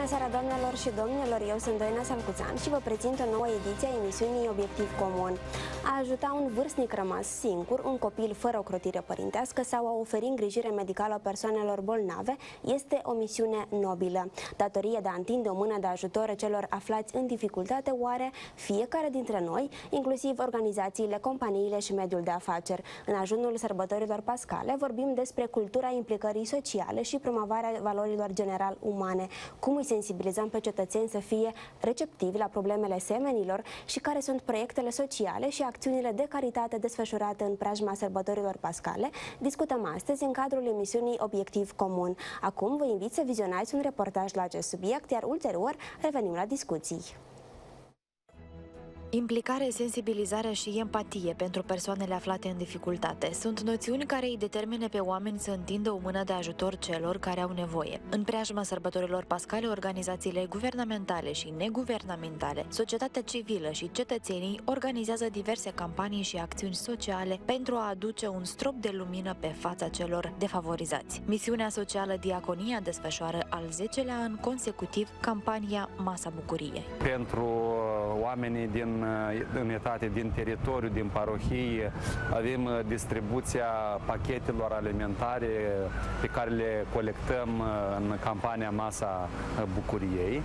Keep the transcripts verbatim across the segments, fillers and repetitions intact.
seara, doamnelor și domnilor, eu sunt Doina Salcuțan și vă prezint o nouă ediție a emisiunii Obiectiv Comun. A ajuta un vârstnic rămas singur, un copil fără ocrotire părintească sau a oferi îngrijire medicală persoanelor bolnave este o misiune nobilă. Datoria de a întinde o mână de ajutor celor aflați în dificultate o are fiecare dintre noi, inclusiv organizațiile, companiile și mediul de afaceri. În ajunul sărbătorilor pascale vorbim despre cultura implicării sociale și promovarea valorilor general umane. Cum îi sensibilizăm pe cetățeni să fie receptivi la problemele semenilor și care sunt proiectele sociale și acțiunile de caritate desfășurate în preajma sărbătorilor pascale, discutăm astăzi în cadrul emisiunii Obiectiv Comun. Acum vă invit să vizionați un reportaj la acest subiect, iar ulterior revenim la discuții. Implicare, sensibilizare și empatie pentru persoanele aflate în dificultate sunt noțiuni care îi determină pe oameni să întindă o mână de ajutor celor care au nevoie. În preajma sărbătorilor pascale, organizațiile guvernamentale și neguvernamentale, societatea civilă și cetățenii organizează diverse campanii și acțiuni sociale pentru a aduce un strop de lumină pe fața celor defavorizați. Misiunea socială Diaconia desfășoară al zecelea an consecutiv campania Masa Bucuriei. Pentru oamenii din în etate, din teritoriu, din parohie, avem distribuția pachetelor alimentare pe care le colectăm în campania Masa Bucuriei.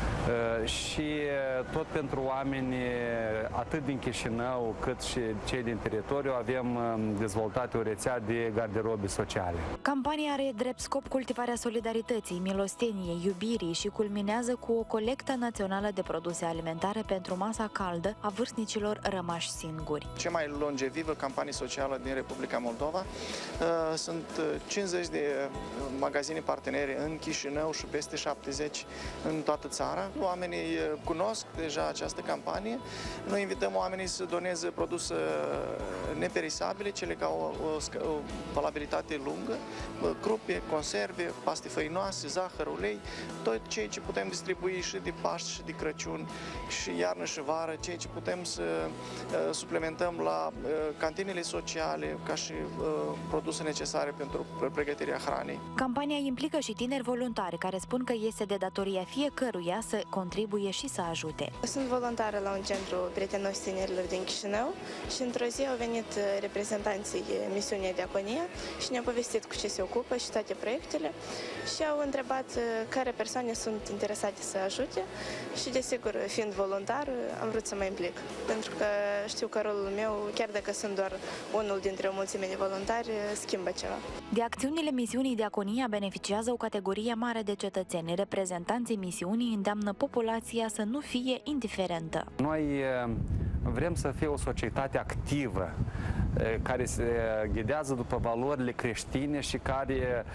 Și tot pentru oameni atât din Chișinău cât și cei din teritoriu avem dezvoltat o rețea de garderobe sociale. Campania are drept scop cultivarea solidarității, milosteniei, iubirii și culminează cu o colectă națională de produse alimentare pentru masa caldă a vârstnicilor rămași singuri. Cea mai longevivă campanie socială din Republica Moldova. Sunt cincizeci de magazine partenere în Chișinău și peste șaptezeci în toată țara. Oamenii cunosc deja această campanie. Noi invităm oamenii să doneze produse neperisabile, cele care au o, o valabilitate lungă, crupe, conserve, paste făinoase, zahăr, ulei, tot ceea ce putem distribui și de Paști și de Crăciun și iarnă și vară, ceea ce putem să uh, suplimentăm la uh, cantinele sociale ca și uh, produse necesare pentru pregătirea hranei. Campania implică și tineri voluntari care spun că este de datoria fiecăruia să contribuie și să ajute. Sunt voluntară la un centru prietenos tinerilor din Chișinău și într-o zi au venit reprezentanții misiunii Diaconia și ne-au povestit cu ce se ocupă și toate proiectele și au întrebat care persoane sunt interesate să ajute și, desigur, fiind voluntar, am vrut să mă implic. Pentru că știu că rolul meu, chiar dacă sunt doar unul dintre o mulțime de voluntari, schimbă ceva. De acțiunile misiunii Diaconia beneficiază o categorie mare de cetățeni. Reprezentanții misiunii îndeamnă populația să nu fie indiferentă. Noi vrem să fie o societate activă, care se ghidează după valorile creștine și care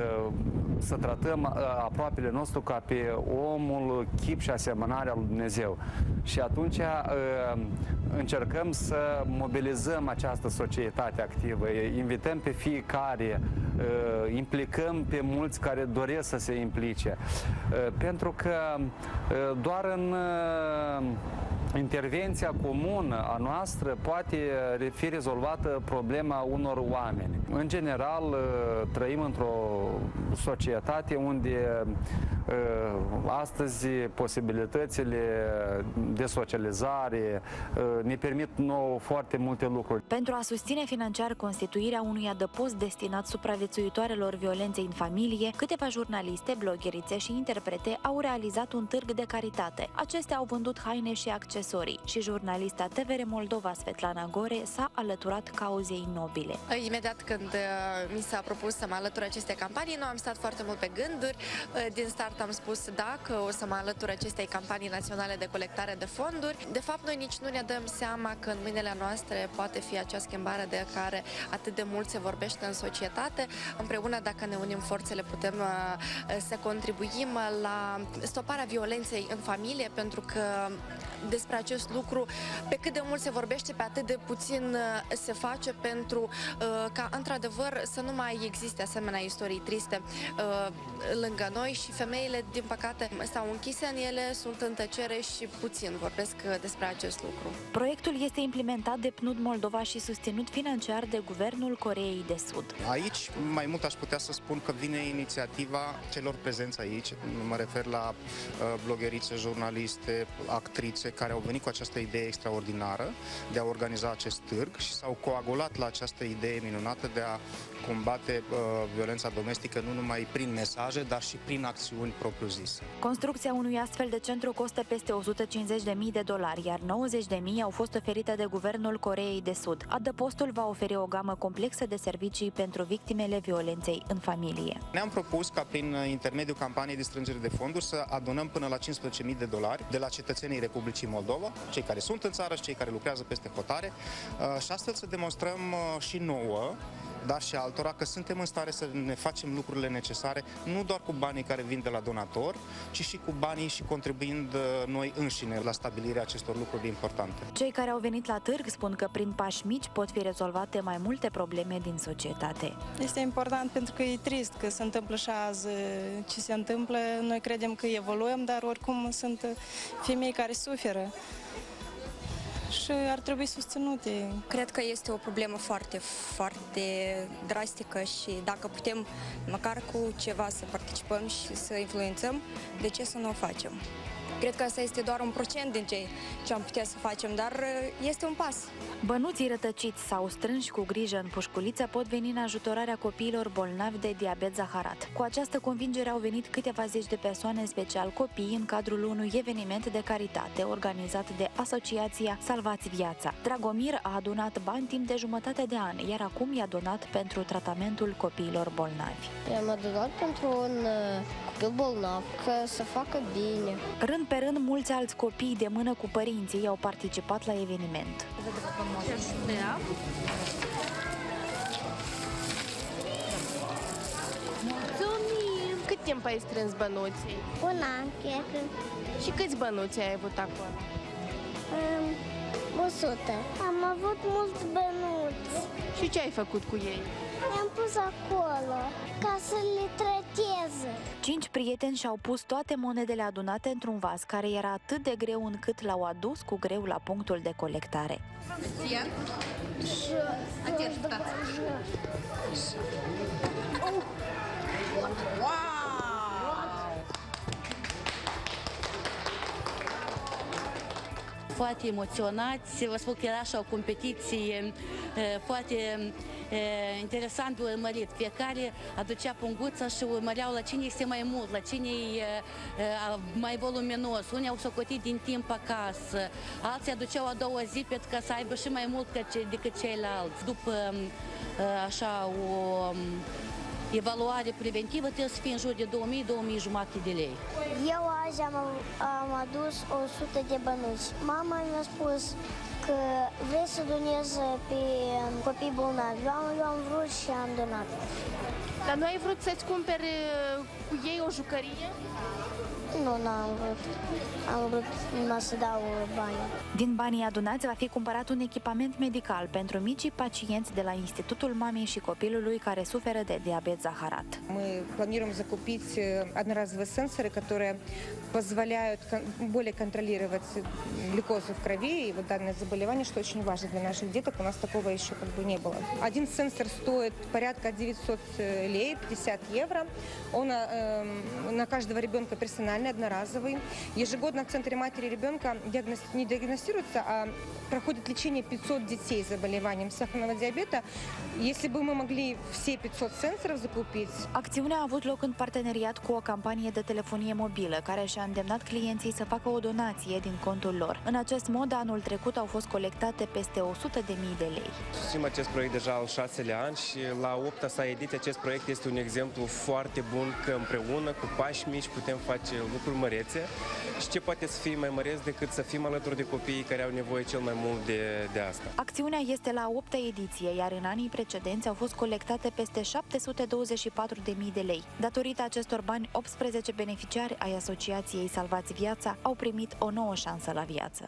să tratăm aproapele nostru ca pe omul, chip și asemănarea lui Dumnezeu. Și atunci încercăm să mobilizăm această societate activă, invităm pe fiecare, implicăm pe mulți care doresc să se implice. Pentru că doar în intervenția comună a noastră poate fi rezolvată problema unor oameni. În general, trăim într-o societate unde astăzi posibilitățile de socializare ne permit nouă foarte multe lucruri. Pentru a susține financiar constituirea unui adăpost destinat supraviețuitoarelor violenței în familie, câteva jurnaliste, blogherițe și interprete au realizat un târg de caritate. Acestea au vândut haine și accesorii și jurnalista T V R Moldova Svetlana Gore s-a alăturat cauzei nobile. Imediat când mi s-a propus să mă alătur acestei campanii, nu am stat foarte mult pe gânduri. Din start am spus da, că o să mă alătur acestei campanii naționale de colectare de fonduri. De fapt, noi nici nu ne dăm seama că în mâinile noastre poate fi acea schimbare de care atât de mult se vorbește în societate. Împreună, dacă ne unim forțele, putem să contribuim la stoparea violenței în familie, pentru că despre despre acest lucru, pe cât de mult se vorbește, pe atât de puțin se face pentru ca, într-adevăr, să nu mai existe asemenea istorii triste lângă noi și femeile, din păcate, stau închise în ele, sunt în tăcere și puțin vorbesc despre acest lucru. Proiectul este implementat de P N U D Moldova și susținut financiar de Guvernul Coreei de Sud. Aici, mai mult aș putea să spun că vine inițiativa celor prezenți aici, mă refer la uh, blogherițe, jurnaliste, actrițe care au venit cu această idee extraordinară de a organiza acest târg și s-au coagulat la această idee minunată de a combate uh, violența domestică nu numai prin mesaje, dar și prin acțiuni propriu-zise. Construcția unui astfel de centru costă peste o sută cincizeci de mii de dolari, iar nouăzeci de mii au fost oferite de Guvernul Coreei de Sud. Adăpostul va oferi o gamă complexă de servicii pentru victimele violenței în familie. Ne-am propus ca prin intermediul campaniei de strângere de fonduri să adunăm până la cincisprezece mii de dolari de la cetățenii Republicii Moldova, cei care sunt în țară și cei care lucrează peste hotare, și astfel să demonstrăm și nouă, dar și altora, că suntem în stare să ne facem lucrurile necesare, nu doar cu banii care vin de la donator, ci și cu banii și contribuind noi înșine la stabilirea acestor lucruri importante. Cei care au venit la târg spun că prin pași mici pot fi rezolvate mai multe probleme din societate. Este important pentru că e trist că se întâmplă și azi ce se întâmplă. Noi credem că evoluăm, dar oricum sunt femei care suferă și ar trebui susținute. Cred că este o problemă foarte, foarte drastică și dacă putem măcar cu ceva să participăm și să influențăm, de ce să nu o facem? Cred că asta este doar un procent din ce am putea să facem, dar este un pas. Bănuții rătăciți sau strânși cu grijă în pușculiță pot veni în ajutorarea copiilor bolnavi de diabet zaharat. Cu această convingere au venit câteva zeci de persoane, în special copii, în cadrul unui eveniment de caritate organizat de Asociația Salvați Viața. Dragomir a adunat bani timp de jumătate de an, iar acum i-a donat pentru tratamentul copiilor bolnavi. I-am adunat pentru un copil bolnav, că să facă bine. Rând pe rând, mulți alți copii de mână cu părinții au participat la eveniment. Mulțumim! Cât timp ai strâns bănuții? Un an, cred că. Și câți bănuți ai avut acolo? Um, o sută. Am avut mulți bănuți. Și ce ai făcut cu ei? I-am pus acolo, ca să le trateze. Cinci prieteni și-au pus toate monedele adunate într-un vas care era atât de greu încât l-au adus cu greu la punctul de colectare. Foarte emoționați, vă spun că era așa o competiție foarte interesant de urmărit. Fiecare aducea punguța și urmăreau la cine este mai mult, la cine e mai voluminos. Unii au socotit din timp acasă, alții aduceau a doua zi pentru ca să aibă și mai mult decât ceilalți. După așa o evaluare preventivă trebuie să fie în jur de două mii - două mii jumate de lei. Eu azi am, am adus o sută de bănuți. Mama mi-a spus că vrei să donezi pe copii bolnavi. Eu am, eu am vrut și am donat. Dar nu ai vrut să-ți cumperi cu ei o jucărie? Nu, n-am vrut. Am vrut numai să dau bani. Din banii adunați va fi cumpărat un echipament medical pentru micii pacienți de la Institutul Mamei și Copilului care suferă de diabet zaharat. Мы планируем закупить одноразовые сенсоры, которые позволяют более контролировать глюкозу в крови и вот данное заболевание, что очень важно для наших деток. У нас такого еще как бы не было. Один сенсор стоит порядка девятьсот лей, пятьдесят евро. Он э, на каждого ребенка персональный, одноразовый. Ежегодно в Центре матери и ребенка диагноз... не диагностируется, а проходит лечение пятьсот детей с заболеванием сахарного диабета. Если бы мы могли все пятьсот сенсоров закупить... Acțiunea a avut loc în parteneriat cu o campanie de telefonie mobilă, care și-a îndemnat clienții să facă o donație din contul lor. În acest mod, anul trecut au fost colectate peste o sută de mii de lei. Susținem acest proiect deja al șaselea an și la opta sa ediție acest proiect este un exemplu foarte bun că împreună cu pași mici putem face lucruri mărețe și ce poate să fie mai măreț decât să fim alături de copiii care au nevoie cel mai mult de, de asta. Acțiunea este la a opta ediție, iar în anii precedenți au fost colectate peste șapte sute douăzeci și patru de mii de lei. Datorită acestor bani, optsprezece beneficiari ai Asociației Salvați Viața au primit o nouă șansă la viață.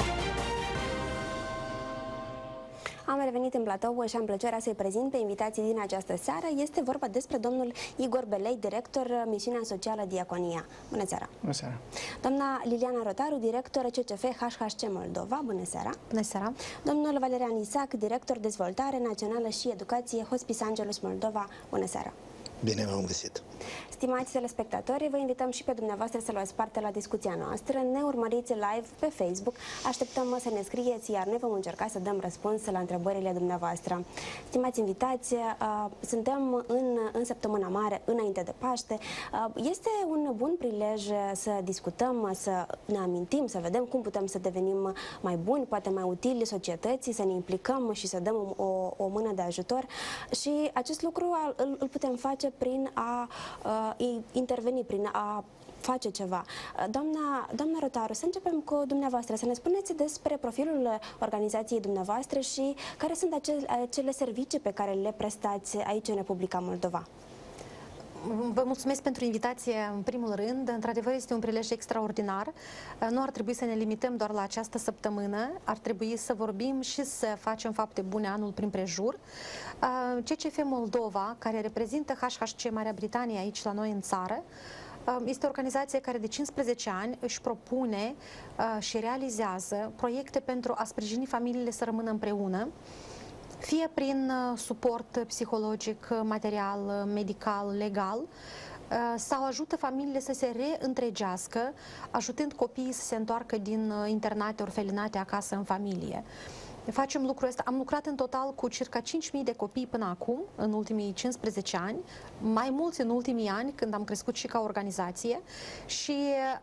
Am revenit în platou și am plăcerea să-i prezint pe invitații din această seară. Este vorba despre domnul Igor Belei, director Misiunea Socială Diaconia. Bună seara! Bună seara! Doamna Liliana Rotaru, director C C F H H C Moldova. Bună seara! Bună seara! Domnul Valerian Isac, director Dezvoltare Națională și Educație Hospice Angelus Moldova. Bună seara! Bine v-am găsit! Stimați telespectatori, vă invităm și pe dumneavoastră să luați parte la discuția noastră. Ne urmăriți live pe Facebook. Așteptăm să ne scrieți, iar noi vom încerca să dăm răspuns la întrebările dumneavoastră. Stimați invitați, suntem în, în săptămâna mare, înainte de Paște. Este un bun prilej să discutăm, să ne amintim, să vedem cum putem să devenim mai buni, poate mai utili societății, să ne implicăm și să dăm o, o mână de ajutor. Și acest lucru îl, îl putem face prin a interveni, prin a face ceva. Doamna, doamna Rotaru, să începem cu dumneavoastră, să ne spuneți despre profilul organizației dumneavoastră și care sunt acele, acele servicii pe care le prestați aici în Republica Moldova. Vă mulțumesc pentru invitație în primul rând. Într-adevăr, este un prilej extraordinar. Nu ar trebui să ne limităm doar la această săptămână, ar trebui să vorbim și să facem fapte bune anul prin prejur. C C F Moldova, care reprezintă H H C Marea Britanie aici la noi în țară, este o organizație care de cincisprezece ani își propune și realizează proiecte pentru a sprijini familiile să rămână împreună, fie prin suport psihologic, material, medical, legal, sau ajută familiile să se reîntregească, ajutând copiii să se întoarcă din internate, orfelinate acasă în familie. Facem lucrul ăsta. Am lucrat în total cu circa cinci mii de copii până acum, în ultimii cincisprezece ani, mai mulți în ultimii ani, când am crescut și ca organizație, și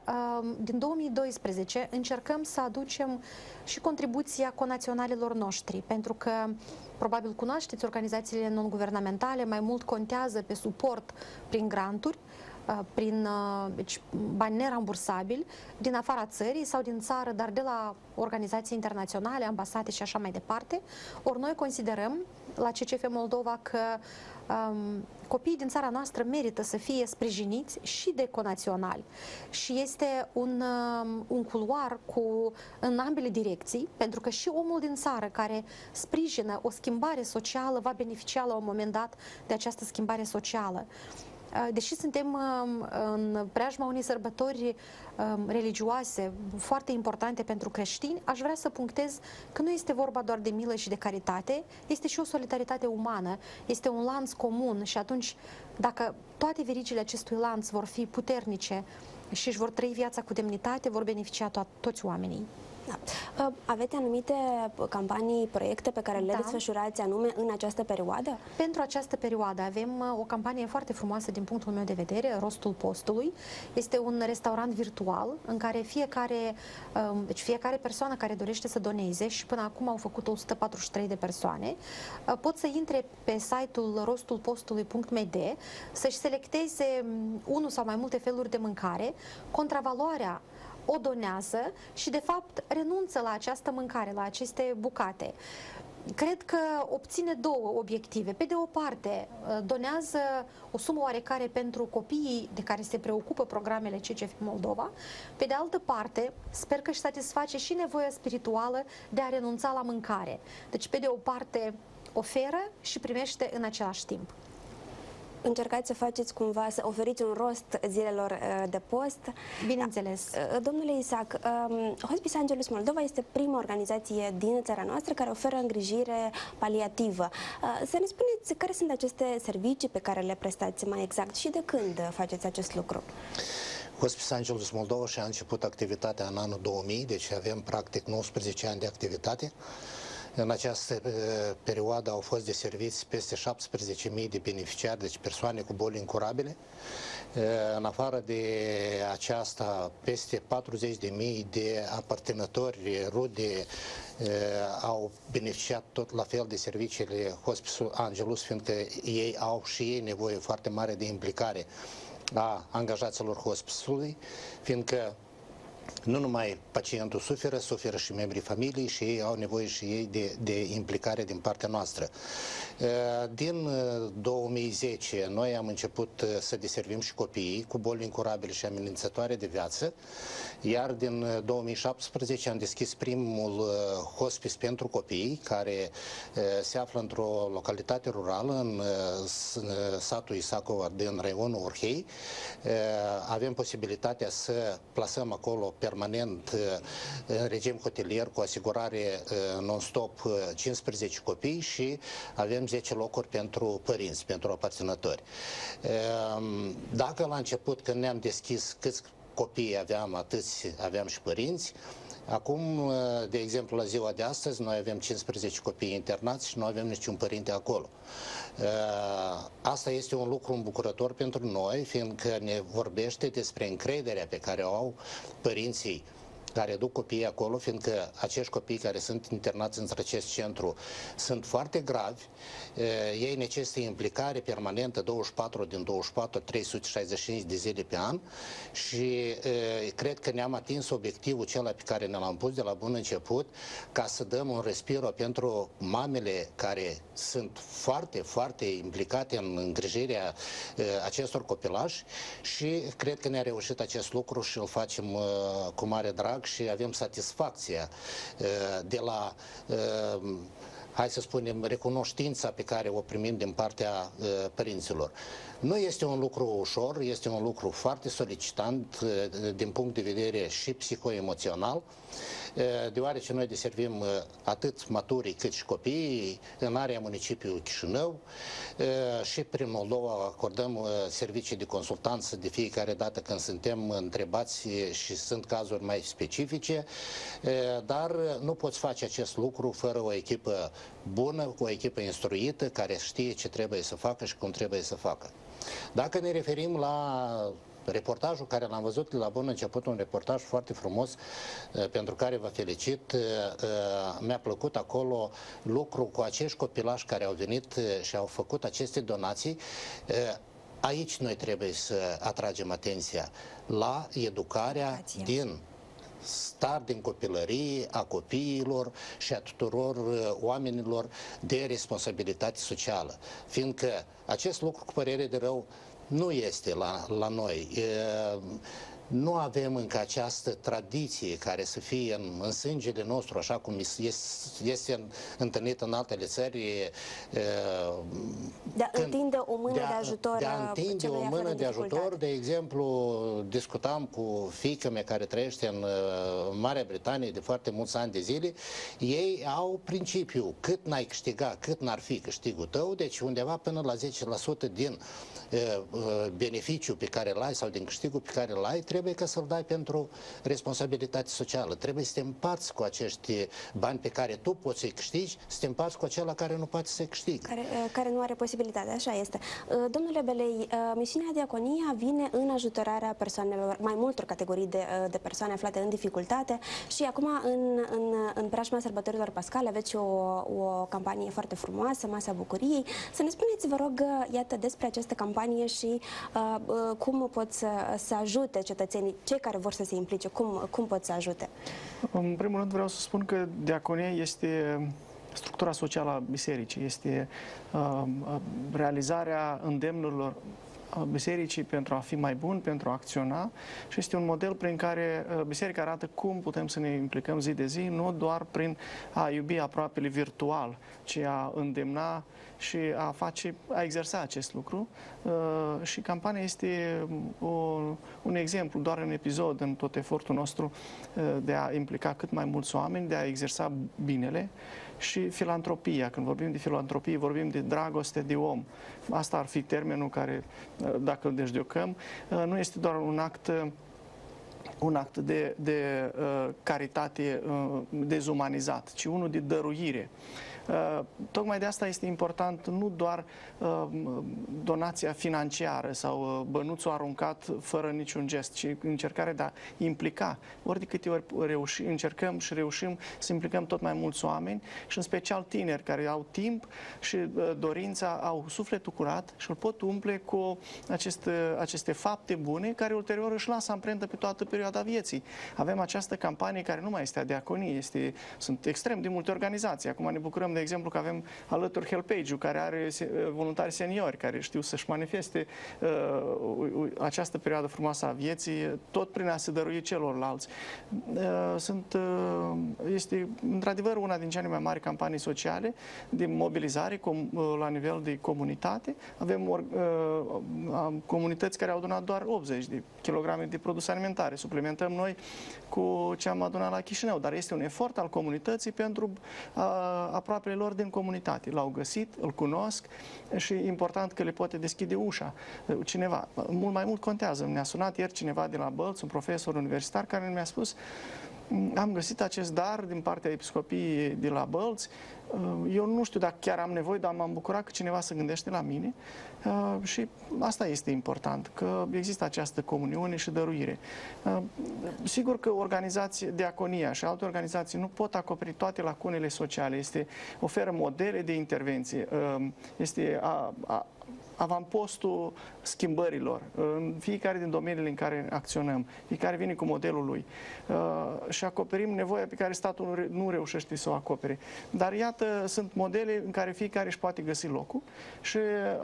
din două mii doisprezece încercăm să aducem și contribuția conaționalilor noștri, pentru că probabil cunoașteți, organizațiile non-guvernamentale mai mult contează pe suport prin granturi, prin deci, bani nerambursabili din afara țării sau din țară, dar de la organizații internaționale, ambasade și așa mai departe. Ori noi considerăm la C C F Moldova că um, copiii din țara noastră merită să fie sprijiniți și de conaționali. Și este un, um, un culoar cu, în ambele direcții, pentru că și omul din țară care sprijină o schimbare socială va beneficia la un moment dat de această schimbare socială. Deși suntem în preajma unei sărbători religioase foarte importante pentru creștini, aș vrea să punctez că nu este vorba doar de milă și de caritate, este și o solidaritate umană, este un lanț comun și atunci, dacă toate verigile acestui lanț vor fi puternice și își vor trăi viața cu demnitate, vor beneficia to- toți oamenii. Da. Aveți anumite campanii, proiecte pe care le da. desfășurați anume în această perioadă? Pentru această perioadă avem o campanie foarte frumoasă din punctul meu de vedere, Rostul Postului. Este un restaurant virtual în care fiecare, deci fiecare persoană care dorește să doneze, și până acum au făcut o sută patruzeci și trei de persoane, pot să intre pe site-ul rostulpostului punct m d, să-și selecteze unul sau mai multe feluri de mâncare, contravaloarea o donează și, de fapt, renunță la această mâncare, la aceste bucate. Cred că obține două obiective. Pe de o parte, donează o sumă oarecare pentru copiii de care se preocupă programele C C F Moldova. Pe de altă parte, sper că își satisface și nevoia spirituală de a renunța la mâncare. Deci, pe de o parte, oferă și primește în același timp. Încercați să faceți cumva, să oferiți un rost zilelor de post. Bineînțeles. Domnule Isac, Hospice Angelus Moldova este prima organizație din țara noastră care oferă îngrijire paliativă. Să ne spuneți care sunt aceste servicii pe care le prestați mai exact și de când faceți acest lucru? Hospice Angelus Moldova și-a început activitatea în anul două mii, deci avem practic nouăsprezece ani de activitate. În această perioadă au fost deserviți peste șaptesprezece mii de beneficiari, deci persoane cu boli incurabile. În afară de aceasta, peste patruzeci de mii de aparținători, rude, au beneficiat tot la fel de serviciile Hospice Angelus, fiindcă ei au și ei nevoie foarte mare de implicare a angajaților hospice-ului, fiindcă nu numai pacientul suferă, suferă și membrii familiei și ei au nevoie și ei de, de implicare din partea noastră. Din două mii zece noi am început să deservim și copiii cu boli incurabile și amenințătoare de viață, iar din două mii șaptesprezece am deschis primul hospice pentru copii, care se află într-o localitate rurală, în satul Isacova, din raionul Orhei. Avem posibilitatea să plasăm acolo permanent în regim hotelier cu asigurare non-stop cincisprezece copii și avem zece locuri pentru părinți, pentru aparținători. Dacă la început, când ne-am deschis, câți copii aveam, atâți aveam și părinți. Acum, de exemplu, la ziua de astăzi, noi avem cincisprezece copii internați și nu avem niciun părinte acolo. Asta este un lucru îmbucurător pentru noi, fiindcă ne vorbește despre încrederea pe care o au părinții care duc copiii acolo, fiindcă acești copii care sunt internați în acest centru sunt foarte gravi, ei necesită implicare permanentă douăzeci și patru din douăzeci și patru, trei sute șaizeci și cinci de zile pe an și cred că ne-am atins obiectivul acela pe care ne l-am pus de la bun început, ca să dăm un respiro pentru mamele care sunt foarte, foarte implicate în îngrijirea acestor copilași și cred că ne-a reușit acest lucru și îl facem cu mare drag și avem satisfacția de la, hai să spunem, recunoștința pe care o primim din partea părinților. Nu este un lucru ușor, este un lucru foarte solicitant din punct de vedere și psihoemoțional, deoarece noi deservim atât maturii cât și copiii în area municipiului Chișinău și prin Moldova acordăm servicii de consultanță de fiecare dată când suntem întrebați și sunt cazuri mai specifice, dar nu poți face acest lucru fără o echipă bună, o echipă instruită care știe ce trebuie să facă și cum trebuie să facă. Dacă ne referim la reportajul care l-am văzut la bun început, un reportaj foarte frumos, pentru care vă felicit. Mi-a plăcut acolo lucru cu acești copilași care au venit și au făcut aceste donații. Aici noi trebuie să atragem atenția la educarea din start din copilărie a copiilor și a tuturor oamenilor de responsabilitate socială. Fiindcă acest lucru, cu părere de rău, nu este la, la noi. E, nu avem încă această tradiție care să fie în, în sângele nostru, așa cum este, este întâlnit în altele țări. E, de a întinde o mână de, a, de ajutor. De a întinde o mână de ajutor. De exemplu, discutam cu fiica mea care trăiește în Marea Britanie de foarte mulți ani de zile. Ei au principiul, cât n-ai câștiga, cât n-ar fi câștigul tău, deci undeva până la zece la sută din beneficiul pe care îl ai sau din câștigul pe care îl ai, trebuie ca să-l dai pentru responsabilitate socială. Trebuie să te împarți cu acești bani pe care tu poți să-i câștigi, să te împarți cu acela care nu poate să-i câștige. Care, care nu are posibilitate, așa este. Domnule Belei, misiunea Diaconia vine în ajutorarea persoanelor, mai multor categorii de, de persoane aflate în dificultate și acum în, în, în preajma sărbătorilor pascale aveți o, o campanie foarte frumoasă, Masa Bucuriei. Să ne spuneți, vă rog, iată, despre această campanie și uh, uh, cum pot să, să ajute cetățenii, cei care vor să se implice, cum, cum pot să ajute? În primul rând vreau să spun că diaconia este structura socială a bisericii, este uh, realizarea îndemnurilor bisericii pentru a fi mai bun, pentru a acționa și este un model prin care biserica arată cum putem să ne implicăm zi de zi, nu doar prin a iubi aproapele virtual, ci a îndemna și a face, a exersa acest lucru. Și campania este o, un exemplu, doar un episod în tot efortul nostru de a implica cât mai mulți oameni, de a exersa binele și filantropia. Când vorbim de filantropie, vorbim de dragoste de om. Asta ar fi termenul care, dacă îl dezdiocăm, nu este doar un act un act de, de uh, caritate uh, dezumanizat, ci unul de dăruire. Tocmai de asta este important nu doar donația financiară sau bănuțul aruncat fără niciun gest, ci încercarea de a implica. Ori de câte ori reuși, încercăm și reușim să implicăm tot mai mulți oameni și în special tineri care au timp și dorința, au sufletul curat și îl pot umple cu aceste, aceste fapte bune care ulterior își lasă amprentă pe toată perioada vieții. Avem această campanie care nu mai este a diaconie, este, sunt extrem de multe organizații. Acum ne bucurăm, de exemplu, că avem alături Helpage-ul, care are voluntari seniori, care știu să-și manifeste uh, această perioadă frumoasă a vieții, tot prin a se dărui celorlalți. Uh, sunt, uh, este, într-adevăr, una din cele mai mari campanii sociale de mobilizare com, uh, la nivel de comunitate. Avem or, uh, comunități care au donat doar optzeci de kilograme de produse alimentare. Suplimentăm noi cu ce am adunat la Chișinău, dar este un efort al comunității pentru uh, aproapele lor din comunitate. L-au găsit, îl cunosc și e important că le poate deschide ușa cineva. Mult mai mult contează. Ne-a sunat ieri cineva de la Bălți, un profesor universitar, care mi-a spus: am găsit acest dar din partea episcopiei de la Bălți. Eu nu știu dacă chiar am nevoie, dar m-am bucurat că cineva se gândește la mine și asta este important, că există această comuniune și dăruire. Sigur că organizații, diaconia și alte organizații nu pot acoperi toate lacunele sociale, este, oferă modele de intervenție, este a, a, avampostul schimbărilor în fiecare din domeniile în care acționăm. Fiecare vine cu modelul lui uh, și acoperim nevoia pe care statul nu, re nu reușește să o acopere. Dar iată, sunt modele în care fiecare își poate găsi locul și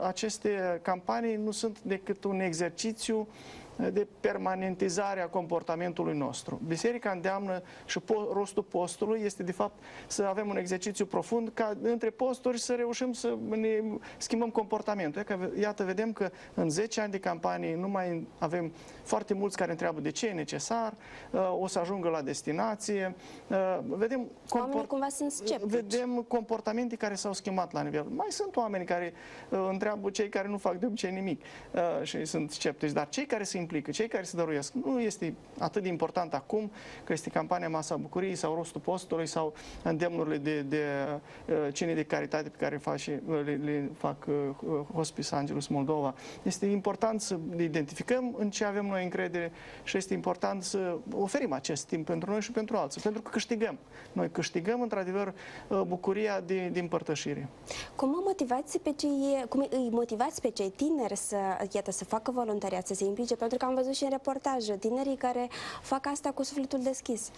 aceste campanii nu sunt decât un exercițiu de permanentizare a comportamentului nostru. Biserica îndeamnă și po rostul postului este de fapt să avem un exercițiu profund ca între posturi să reușim să ne schimbăm comportamentul. Iată, vedem că în zece ani de campanie nu mai avem foarte mulți care întreabă de ce e necesar, o să ajungă la destinație. Vedem, oamenii cumva sunt sceptici. Vedem comportamente care s-au schimbat la nivel. Mai sunt oameni care întreabă cei care nu fac de obicei nimic și sunt sceptici, dar cei care se implică, cei care se dăruiesc. Nu este atât de important acum că este campania Masa Bucuriei sau Rostul Postului sau îndemnurile de, de uh, cine de caritate pe care face, le, le fac uh, Hospice Angelus Moldova. Este important să identificăm în ce avem noi încredere și este important să oferim acest timp pentru noi și pentru alții, pentru că câștigăm. Noi câștigăm, într-adevăr, uh, bucuria de, de împărtășire. Cum motivați pe cei, cum îi motivați pe cei tineri să, iată, să facă voluntariat, să se implice? Pentru că am văzut și în reportaje tinerii care fac asta cu sufletul deschis.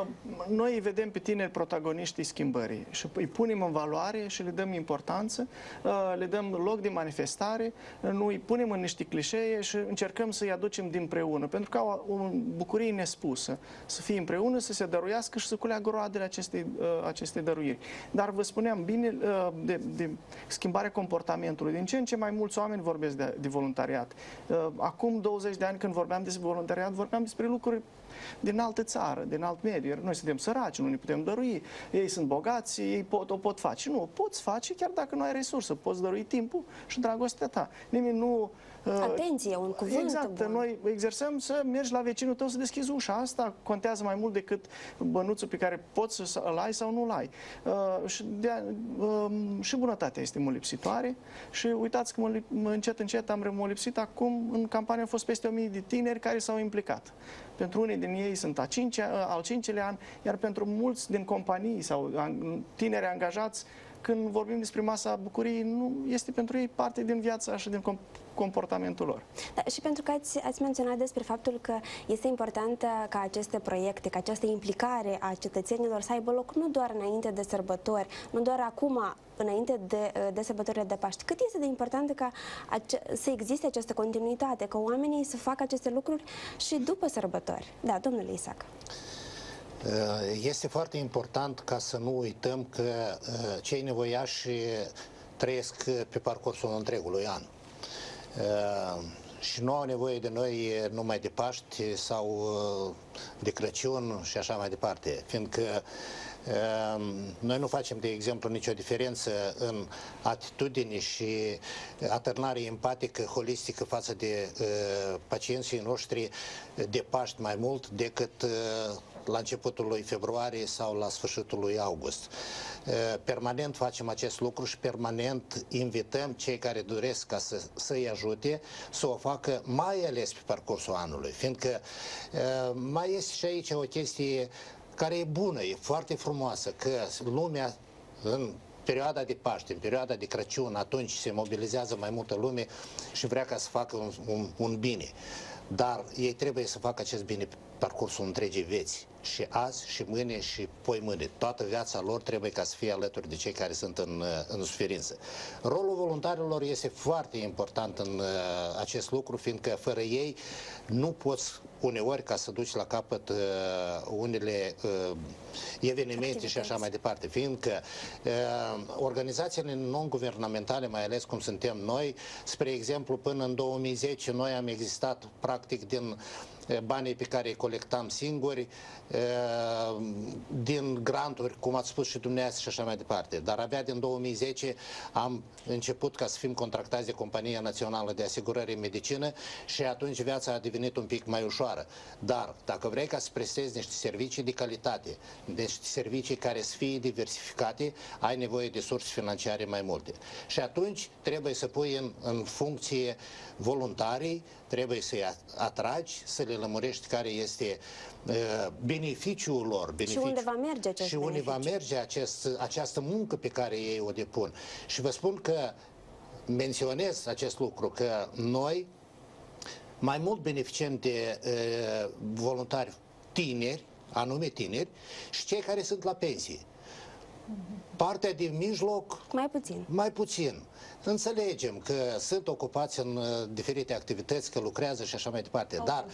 Noi îi vedem pe tineri protagoniștii schimbării și îi punem în valoare și le dăm importanță, le dăm loc de manifestare, nu îi punem în niște clișee și încercăm să-i aducem dinpreună, pentru că au o bucurie nespusă, să fie împreună, să se dăruiască și să culeagă roadele acestei, acestei dăruiri. Dar vă spuneam, bine, de, de schimbarea comportamentului, din ce în ce mai mulți oameni vorbesc de, de voluntariat. Acum douăzeci de ani, când vorbeam despre voluntariat, vorbeam despre lucruri din altă țară, din alt mediu. Noi suntem săraci, nu ne putem dărui. Ei sunt bogați, ei pot, o pot face. Nu, o poți face chiar dacă nu ai resursă. Poți dărui timpul și dragostea ta. Nimeni nu... Atenție, un cuvânt exact, bun. Noi exersăm să mergi la vecinul tău să deschizi ușa. Asta contează mai mult decât bănuțul pe care poți să-l ai sau nu-l ai. Uh, și, de, uh, și bunătatea este molipsitoare și uitați că mă, mă, încet, încet am remolipsit. Acum, în campanie au fost peste o mie de tineri care s-au implicat. Pentru unii din ei sunt a cincea, al cincilea an, iar pentru mulți din companii sau tineri angajați, când vorbim despre Masa Bucuriei, nu este pentru ei parte din viața și din comportamentul lor. Da, și pentru că ați, ați menționat despre faptul că este important ca aceste proiecte, ca această implicare a cetățenilor să aibă loc nu doar înainte de sărbători, nu doar acum, înainte de, de sărbătorile de Paști. Cât este de important ca ace să existe această continuitate, ca oamenii să facă aceste lucruri și după sărbători? Da, domnule Isaac. Este foarte important ca să nu uităm că cei nevoiași trăiesc pe parcursul întregului an. Și nu au nevoie de noi numai de Paști sau de Crăciun și așa mai departe, fiindcă Noi nu facem, de exemplu, nicio diferență în atitudine și atârnare empatică, holistică față de pacienții noștri de Paști mai mult decât la începutul lui februarie sau la sfârșitul lui august. Permanent facem acest lucru și permanent invităm cei care doresc ca să, să-i ajute să o facă, mai ales pe parcursul anului, fiindcă mai este și aici o chestie care e bună, e foarte frumoasă, că lumea în perioada de Paște, în perioada de Crăciun, atunci se mobilizează mai multă lume și vrea ca să facă un, un, un bine. Dar ei trebuie să facă acest bine pe parcursul întregii vieți. Și azi, și mâine, și poi mâine. Toată viața lor trebuie ca să fie alături de cei care sunt în, în suferință. Rolul voluntarilor este foarte important în uh, acest lucru, fiindcă fără ei nu poți uneori ca să duci la capăt uh, unele uh, evenimente și așa mai departe, fiindcă uh, organizațiile non-guvernamentale, mai ales cum suntem noi, spre exemplu, până în două mii zece noi am existat practic din banii pe care îi colectam singuri, din granturi, cum ați spus și dumneavoastră și așa mai departe. Dar abia din două mii zece am început ca să fim contractați de Compania Națională de Asigurări în Medicină și atunci viața a devenit un pic mai ușoară. Dar dacă vrei ca să prestezi niște servicii de calitate, niște servicii care să fie diversificate, ai nevoie de surse financiare mai multe. Și atunci trebuie să pui în, în funcție voluntarii, trebuie să-i atragi, să le lămurești care este uh, beneficiul lor. Beneficiu, și unde va merge acest Și unde beneficiu. va merge acest, această muncă pe care ei o depun. Și vă spun că menționez acest lucru, că noi mai mult beneficiem de uh, voluntari tineri, anume tineri, și cei care sunt la pensie. Partea din mijloc, mai puțin. Mai puțin. Înțelegem că sunt ocupați în uh, diferite activități, că lucrează și așa mai departe, au dar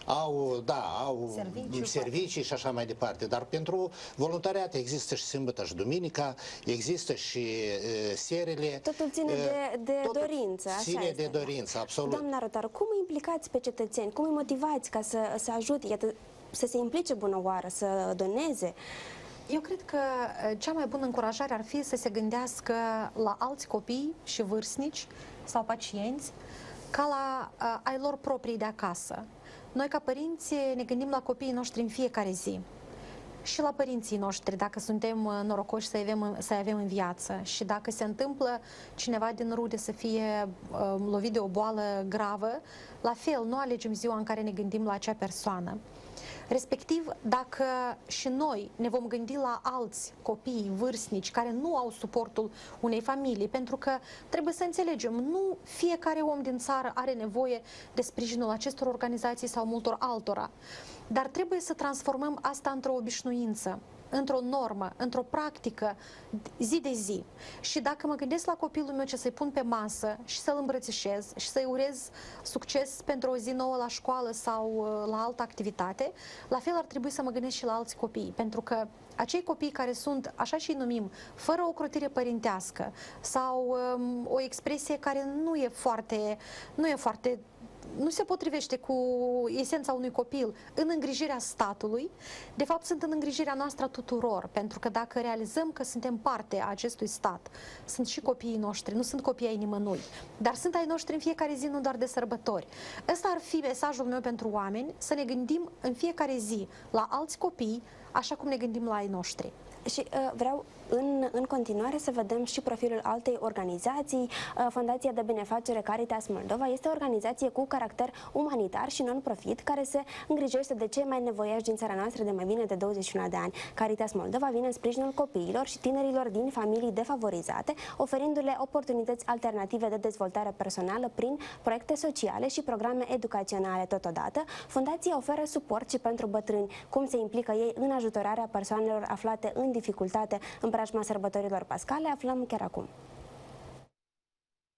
au, da, au servicii, servicii și așa mai departe. Dar pentru voluntariat există și sâmbătă și duminica, există și uh, serele. Totul ține uh, de, de totul dorință, așa ține este. de dorință, absolut. Doamna Rotaru, cum îi implicați pe cetățeni? Cum îi motivați ca să, să ajute, iată, să se implice bună oară, să doneze? Eu cred că cea mai bună încurajare ar fi să se gândească la alți copii și vârstnici sau pacienți ca la uh, ai lor proprii de acasă. Noi ca părinți ne gândim la copiii noștri în fiecare zi și la părinții noștri, dacă suntem norocoși să avem, să avem în viață și dacă se întâmplă cineva din rude să fie uh, lovit de o boală gravă, la fel, nu alegem ziua în care ne gândim la acea persoană. Respectiv, dacă și noi ne vom gândi la alți copii vârstnici care nu au suportul unei familii, pentru că trebuie să înțelegem, nu fiecare om din țară are nevoie de sprijinul acestor organizații sau multor altora, dar trebuie să transformăm asta într-o obișnuință, într-o normă, într-o practică zi de zi. Și dacă mă gândesc la copilul meu ce să-i pun pe masă și să-l îmbrățișez și să-i urez succes pentru o zi nouă la școală sau la altă activitate, la fel ar trebui să mă gândesc și la alți copii, pentru că acei copii care sunt, așa și numim, fără o ocrotire părintească sau um, o expresie care nu e foarte, nu e foarte nu se potrivește cu esența unui copil în îngrijirea statului, de fapt sunt în îngrijirea noastră a tuturor, pentru că dacă realizăm că suntem parte a acestui stat, sunt și copiii noștri, nu sunt copii ai nimănui, dar sunt ai noștri în fiecare zi, nu doar de sărbători. Ăsta ar fi mesajul meu pentru oameni, să ne gândim în fiecare zi la alți copii, așa cum ne gândim la ai noștri. Și uh, vreau în, în continuare să vedem și profilul altei organizații. Uh, Fundația de Benefacere Caritas Moldova este o organizație cu caracter umanitar și non-profit care se îngrijește de cei mai nevoiași din țara noastră de mai bine de douăzeci și unu de ani. Caritas Moldova vine în sprijinul copiilor și tinerilor din familii defavorizate, oferindu-le oportunități alternative de dezvoltare personală prin proiecte sociale și programe educaționale. Totodată, Fundația oferă suport și pentru bătrâni, cum se implică ei în ajutorarea persoanelor aflate în dificultate în preajma sărbătorilor pascale, aflăm chiar acum.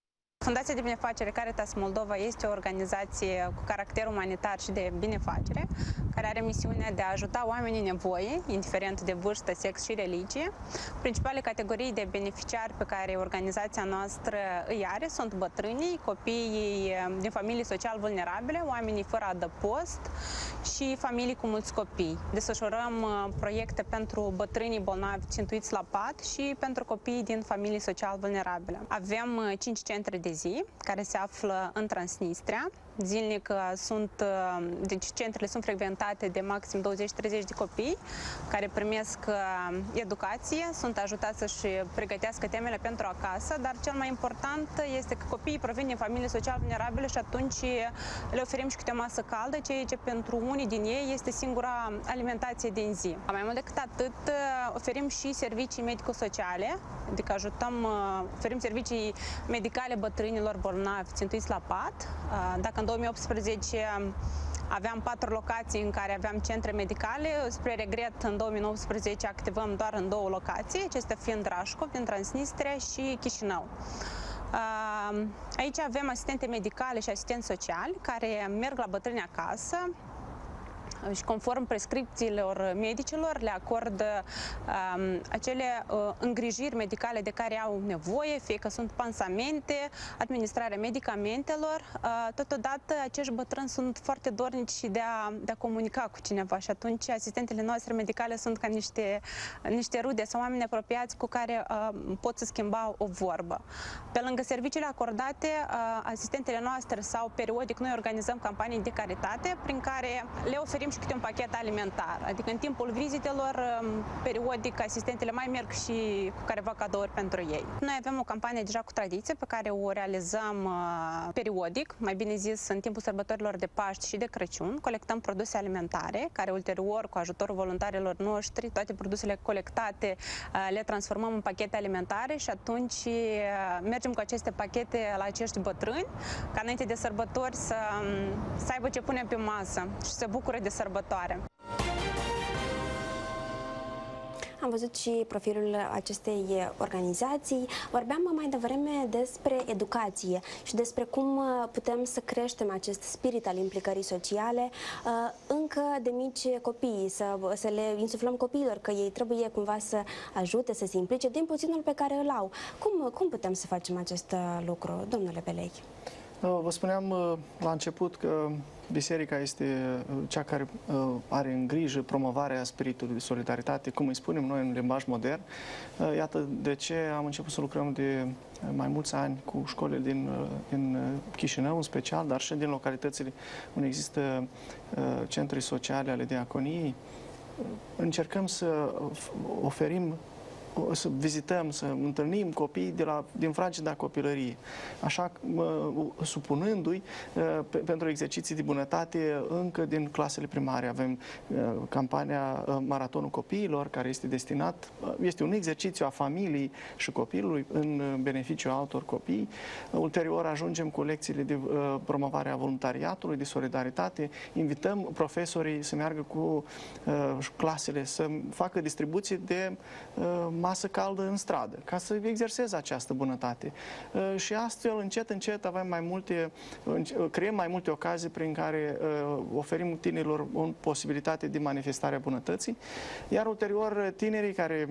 Fundația de Binefacere Caritas Moldova este o organizație cu caracter umanitar și de binefacere, care are misiunea de a ajuta oamenii în nevoie, indiferent de vârstă, sex și religie. Principale categorii de beneficiari pe care organizația noastră îi are sunt bătrânii, copiii din familii social vulnerabile, oamenii fără adăpost și familii cu mulți copii. Desfășurăm proiecte pentru bătrânii bolnavi țintuiți la pat și pentru copiii din familii social vulnerabile. Avem cinci centre de zi care se află în Transnistria. Zilnic sunt, deci centrele sunt frecventate de maxim douăzeci treizeci de copii care primesc educație, sunt ajutați să-și pregătească temele pentru acasă, dar cel mai important este că copiii provin din familii social vulnerabile și atunci le oferim și câte o masă caldă, ceea ce pentru unii din ei este singura alimentație din zi. Mai mult decât atât, oferim și servicii medico-sociale, adică ajutăm, oferim servicii medicale bătrânilor bolnavi țintuiți la pat. Dacă în două mii optsprezece aveam patru locații în care aveam centre medicale, spre regret în două mii nouăsprezece activăm doar în două locații, acestea fiind Rașcov din Transnistria și Chișinău. Aici avem asistente medicale și asistenți sociali care merg la bătrâni acasă și conform prescripțiilor medicilor le acordă um, acele uh, îngrijiri medicale de care au nevoie, fie că sunt pansamente, administrarea medicamentelor. Uh, totodată acești bătrâni sunt foarte dornici și de a, de a comunica cu cineva și atunci asistentele noastre medicale sunt ca niște, niște rude sau oameni apropiați cu care uh, pot să schimba o vorbă. Pe lângă serviciile acordate, uh, asistentele noastre sau periodic noi organizăm campanii de caritate prin care le oferim și câte un pachet alimentar. Adică în timpul vizitelor, periodic, asistentele mai merg și cu careva cadouri pentru ei. Noi avem o campanie deja cu tradiție pe care o realizăm periodic, mai bine zis în timpul sărbătorilor de Paști și de Crăciun. Colectăm produse alimentare, care ulterior, cu ajutorul voluntarilor noștri, toate produsele colectate le transformăm în pachete alimentare și atunci mergem cu aceste pachete la acești bătrâni, ca înainte de sărbători să, să aibă ce pune pe masă și să bucure de sărbătoare. Am văzut și profilul acestei organizații. Vorbeam mai devreme despre educație și despre cum putem să creștem acest spirit al implicării sociale încă de mici copii, să, să le insuflăm copiilor că ei trebuie cumva să ajute, să se implice din puținul pe care îl au. Cum, cum putem să facem acest lucru, domnule Belei? Vă spuneam la început că biserica este cea care are în grijă promovarea spiritului de solidaritate, cum îi spunem noi în limbaj modern. Iată de ce am început să lucrăm de mai mulți ani cu școlile din, din Chișinău în special, dar și din localitățile unde există centre sociale ale diaconiei. Încercăm să oferim, să vizităm, să întâlnim copii de la, din frageda copilărie, așa supunându-i pe, pentru exerciții de bunătate încă din clasele primare. Avem campania Maratonul Copiilor, care este destinat, este un exercițiu a familiei și copilului în beneficiul altor copii. Ulterior ajungem cu lecțiile de promovare a voluntariatului, de solidaritate. Invităm profesorii să meargă cu clasele, să facă distribuție de masă caldă în stradă, ca să exerseze această bunătate. Și astfel, încet, încet, avem mai multe, creăm mai multe ocazii prin care oferim tinerilor o posibilitate de manifestare a bunătății, iar ulterior tinerii care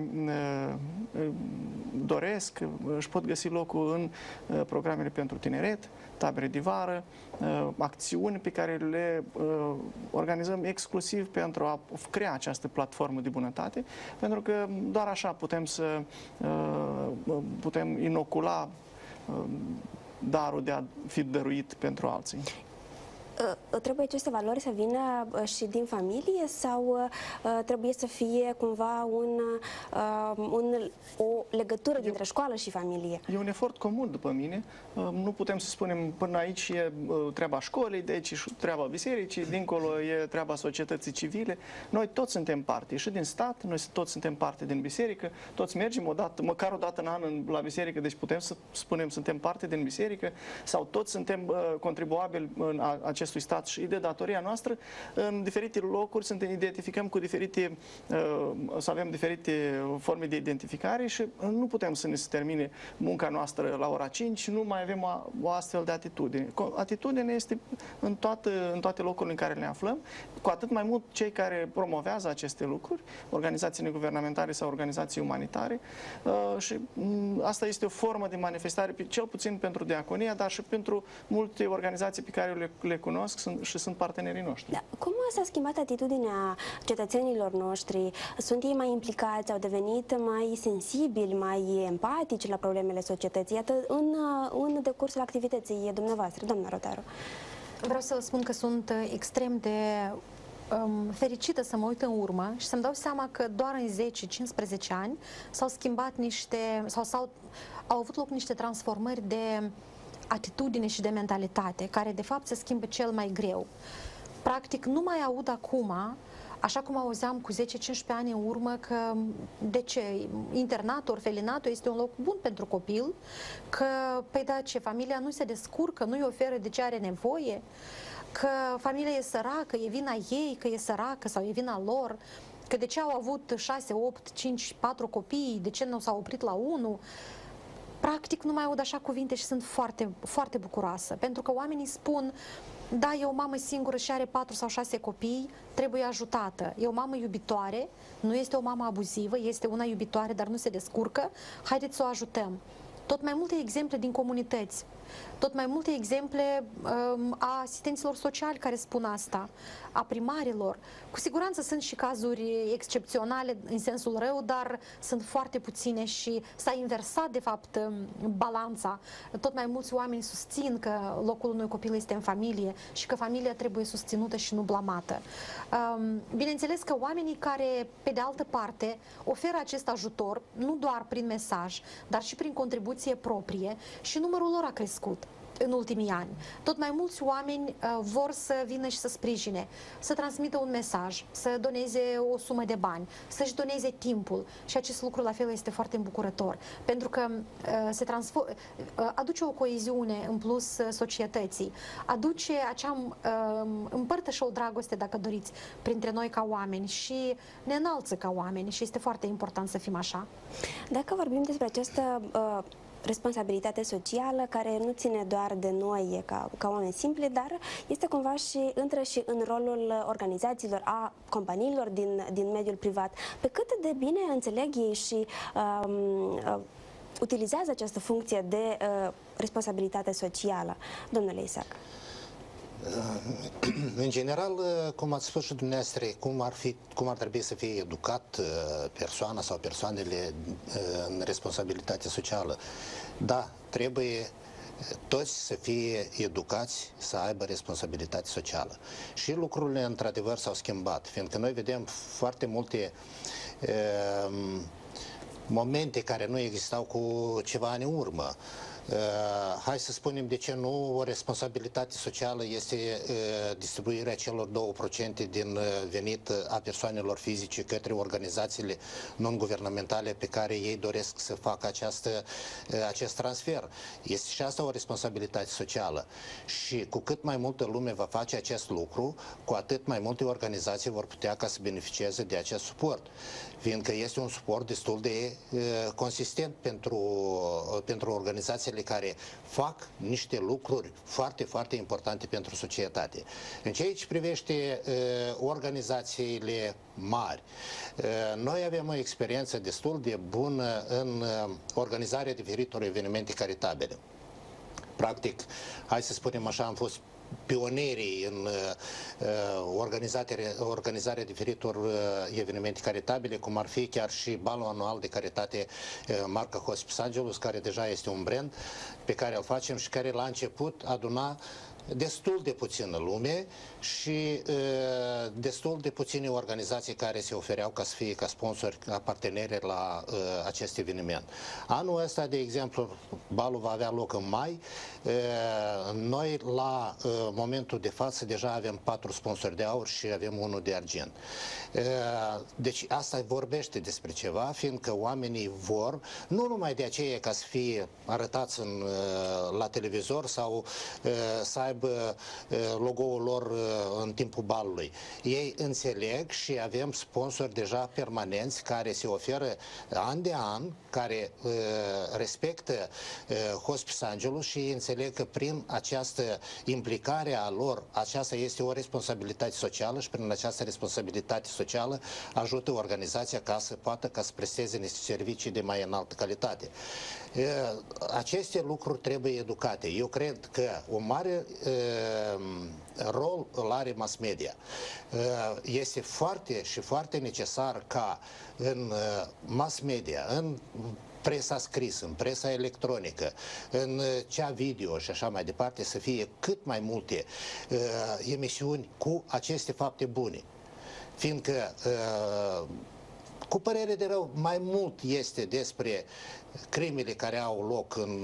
doresc își pot găsi locul în programele pentru tineret, tabere de vară, acțiuni pe care le organizăm exclusiv pentru a crea această platformă de bunătate, pentru că doar așa putem să putem inocula darul de a fi dăruit pentru alții. Trebuie aceste valori să vină și din familie sau trebuie să fie cumva un, un, o legătură dintre școală și familie? E un efort comun, după mine. Nu putem să spunem până aici e treaba școlii, de aici e treaba bisericii, dincolo e treaba societății civile. Noi toți suntem parte, și din stat, noi toți suntem parte din biserică, toți mergem odată, măcar o dată în an la biserică, deci putem să spunem suntem parte din biserică, sau toți suntem contribuabili în acest acestui stat și de datoria noastră în diferite locuri să ne identificăm cu diferite, să avem diferite forme de identificare și nu putem să ne se termine munca noastră la ora cinci și nu mai avem o, o astfel de atitudine. Atitudinea este în, toată, în toate locurile în care ne aflăm, cu atât mai mult cei care promovează aceste lucruri, organizații neguvernamentale sau organizații umanitare, și asta este o formă de manifestare, cel puțin pentru Diaconia, dar și pentru multe organizații pe care le, le cunosc sunt, și sunt partenerii noștri. Da. Cum s-a schimbat atitudinea cetățenilor noștri? Sunt ei mai implicați, au devenit mai sensibili, mai empatici la problemele societății? Iată, în, în decursul activității dumneavoastră, doamna Rotaru. Vreau să vă spun că sunt extrem de um, fericită să mă uit în urmă și să-mi dau seama că doar în zece cincisprezece ani s-au schimbat niște, sau s-au, au avut loc niște transformări de atitudine și de mentalitate, care de fapt se schimbă cel mai greu. Practic, nu mai aud acum, așa cum auzeam cu zece cincisprezece ani în urmă, că de ce internatul, orfelinatul este un loc bun pentru copil, că, păi da, ce, familia nu se descurcă, nu îi oferă de ce are nevoie, că familia e săracă, e vina ei că e săracă sau e vina lor, că de ce au avut șase, opt, cinci, patru copii, de ce nu s-au oprit la unul. Practic nu mai aud așa cuvinte și sunt foarte, foarte bucuroasă, pentru că oamenii spun: da, e o mamă singură și are patru sau șase copii, trebuie ajutată. E o mamă iubitoare, nu este o mamă abuzivă, este una iubitoare, dar nu se descurcă, haideți să o ajutăm. Tot mai multe exemple din comunități, tot mai multe exemple um, a asistenților sociali care spun asta, a primarilor. Cu siguranță sunt și cazuri excepționale în sensul rău, dar sunt foarte puține și s-a inversat de fapt balanța. Tot mai mulți oameni susțin că locul unui copil este în familie și că familia trebuie susținută și nu blamată. Um, bineînțeles că oamenii care, pe de altă parte, oferă acest ajutor, nu doar prin mesaj, dar și prin contribuție proprie, și numărul lor a crescut în ultimii ani. Tot mai mulți oameni uh, vor să vină și să sprijine, să transmită un mesaj, să doneze o sumă de bani, să-și doneze timpul, și acest lucru la fel este foarte îmbucurător, pentru că uh, se transform, uh, aduce o coeziune în plus uh, societății, aduce acea uh, împărtășă o dragoste, dacă doriți, printre noi ca oameni și ne înalță ca oameni și este foarte important să fim așa. Dacă vorbim despre această uh... responsabilitate socială, care nu ține doar de noi ca, ca oameni simpli, dar este cumva și intră și în rolul organizațiilor, a companiilor din, din mediul privat. Pe cât de bine înțeleg ei și um, uh, utilizează această funcție de uh, responsabilitate socială, domnule Isaac? În general, cum ați spus și dumneavoastră, cum ar, fi, cum ar trebui să fie educat persoana sau persoanele în responsabilitate socială. Da, trebuie toți să fie educați să aibă responsabilitate socială. Și lucrurile, într-adevăr, s-au schimbat, fiindcă noi vedem foarte multe uh, momente care nu existau cu ceva ani în urmă. Uh, hai să spunem, de ce nu, o responsabilitate socială este uh, distribuirea celor două procente din uh, venit a persoanelor fizice către organizațiile non-guvernamentale pe care ei doresc să facă această, uh, acest transfer. Este și asta o responsabilitate socială. Și cu cât mai multă lume va face acest lucru, cu atât mai multe organizații vor putea ca să beneficieze de acest suport. Fiindcă este un suport destul de uh, consistent pentru, uh, pentru organizațiile care fac niște lucruri foarte, foarte importante pentru societate. În ceea ce privește uh, organizațiile mari, uh, noi avem o experiență destul de bună în uh, organizarea diferitor evenimente caritabile. Practic, hai să spunem așa, am fost pionerii în uh, organizarea, organizarea diferitor uh, evenimente caritabile, cum ar fi chiar și balul anual de caritate uh, marca Hospice Angelus, care deja este un brand pe care îl facem și care la început aduna destul de puțină lume și uh, destul de puține organizații care se ofereau ca să fie ca sponsori, ca parteneri la uh, acest eveniment. Anul ăsta, de exemplu, balul va avea loc în mai. Uh, noi, la uh, momentul de față, deja avem patru sponsori de aur și avem unul de argint. Uh, deci asta vorbește despre ceva, fiindcă oamenii vor, nu numai de aceea ca să fie arătați în, uh, la televizor sau uh, să aibă logo-ul lor în timpul balului. Ei înțeleg și avem sponsori deja permanenți care se oferă an de an, care respectă Hospice Angelus și înțeleg că prin această implicare a lor, aceasta este o responsabilitate socială și prin această responsabilitate socială ajută organizația ca să poată ca să presteze niște servicii de mai înaltă calitate. Aceste lucruri trebuie educate. Eu cred că un mare uh, rol îl are mass media. Uh, este foarte și foarte necesar ca în uh, mass media, în presa scrisă, în presa electronică, în cea video și așa mai departe, să fie cât mai multe uh, emisiuni cu aceste fapte bune. Fiindcă uh, cu părere de rău, mai mult este despre crimele care au loc în,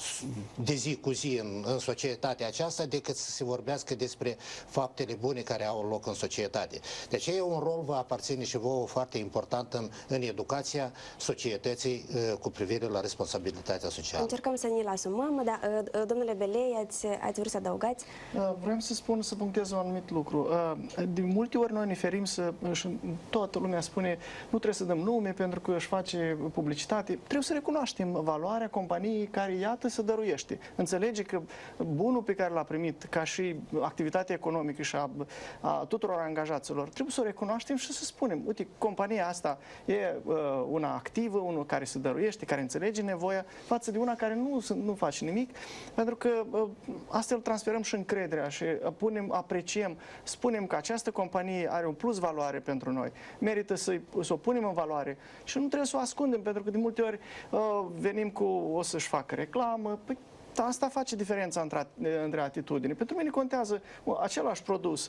de zi cu zi în, în societatea aceasta decât să se vorbească despre faptele bune care au loc în societate. De aceea un rol vă aparține și vouă foarte important în, în educația societății cu privire la responsabilitatea socială. Încercăm să ne-l asumăm, dar domnule Belei, ați, ați vrut să adăugați? Vreau să spun, să punctez un anumit lucru. De multe ori noi ne ferim să, și toată lumea spune, nu trebuie să dăm nume pentru că își face publicitate. Trebuie să recunoaștem valoarea companiei care, iată, se dăruiește. Înțelege că bunul pe care l-a primit ca și activitate economică și a, a tuturor angajaților, trebuie să o recunoaștem și să spunem, uite, compania asta e uh, una activă, unul care se dăruiește, care înțelege nevoia, față de una care nu, nu face nimic, pentru că uh, astfel transferăm și încrederea și punem, apreciem, spunem că această companie are un plus valoare pentru noi, merită să, să o punem în valoare și nu trebuie să o ascundem, pentru că de multe ori uh, venim cu o să-și facă reclamă. Păi, asta face diferența între, între atitudini. Pentru mine contează același produs,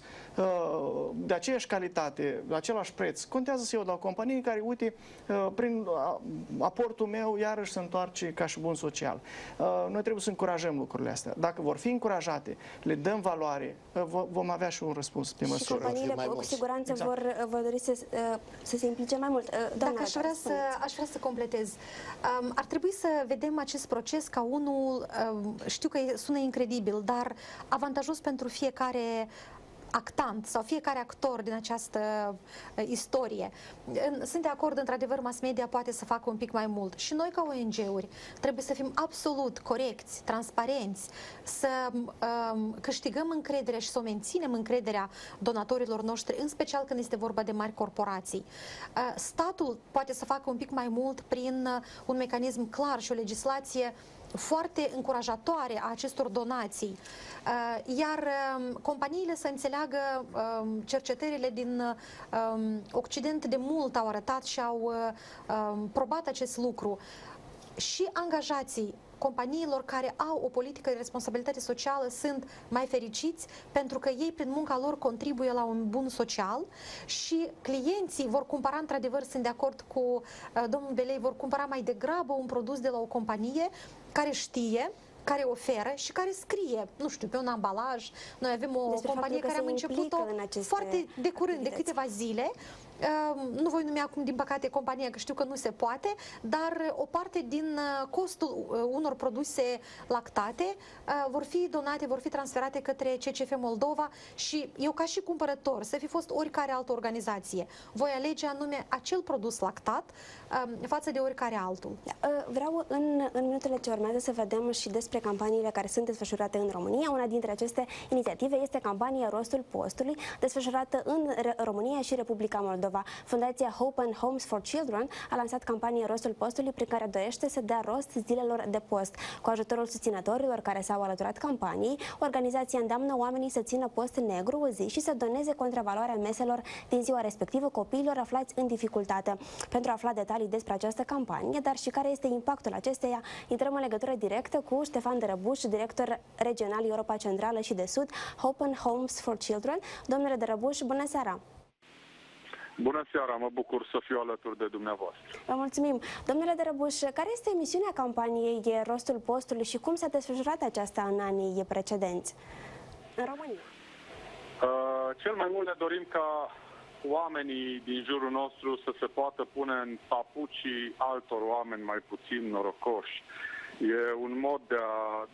de aceeași calitate, de același preț. Contează să eu dau companii care, uite, prin aportul meu, iarăși se întoarce ca și bun social. Noi trebuie să încurajăm lucrurile astea. Dacă vor fi încurajate, le dăm valoare, vom avea și un răspuns pe măsură. Și companiile cu siguranță exact. vor, vor dori să, să se implice mai mult. Doamna, Dacă aș vrea, să, aș vrea să completez, ar trebui să vedem acest proces ca unul, știu că sună incredibil, dar avantajos pentru fiecare actant sau fiecare actor din această uh, istorie. Sunt de acord, într-adevăr, mass media poate să facă un pic mai mult. Și noi, ca O N G-uri, trebuie să fim absolut corecți, transparenți, să uh, câștigăm încrederea și să o menținem încrederea donatorilor noștri, în special când este vorba de mari corporații. Uh, statul poate să facă un pic mai mult prin uh, un mecanism clar și o legislație foarte încurajatoare a acestor donații, iar companiile să înțeleagă, cercetările din Occident de mult au arătat și au probat acest lucru. Și angajații companiilor care au o politică de responsabilitate socială sunt mai fericiți pentru că ei, prin munca lor, contribuie la un bun social și clienții vor cumpăra, într-adevăr, sunt de acord cu uh, domnul Belei, vor cumpăra mai degrabă un produs de la o companie care știe, care oferă și care scrie, nu știu, pe un ambalaj. Noi avem o Despre companie care am început-o foarte de curând, activități. de câteva zile. Uh, nu voi numi acum, din păcate, compania, că știu că nu se poate, dar o parte din costul uh, unor produse lactate uh, vor fi donate, vor fi transferate către C C F Moldova și eu, ca și cumpărător, să fi fost oricare altă organizație, voi alege anume acel produs lactat uh, față de oricare altul. Vreau în, în minutele ce urmează să vedem și despre campaniile care sunt desfășurate în România. Una dintre aceste inițiative este campania Rostul Postului, desfășurată în România și Republica Moldova. Fundația Hope and Homes for Children a lansat campania Rostul Postului, prin care dorește să dea rost zilelor de post. Cu ajutorul susținătorilor care s-au alăturat campaniei, organizația îndeamnă oamenii să țină post negru o zi și să doneze contravaloarea meselor din ziua respectivă copiilor aflați în dificultate. Pentru a afla detalii despre această campanie, dar și care este impactul acesteia, intrăm în legătură directă cu Ștefan Dărăbuș, director regional Europa Centrală și de Sud, Hope and Homes for Children. Domnule Dărăbuș, bună seara! Bună seara, mă bucur să fiu alături de dumneavoastră. Vă mulțumim. Domnule Dărăbuș, care este misiunea campaniei Rostul Postului și cum s-a desfășurat aceasta în anii precedenți în România? Uh, cel mai mult ne dorim ca oamenii din jurul nostru să se poată pune în papucii altor oameni mai puțin norocoși. E un mod de a, de a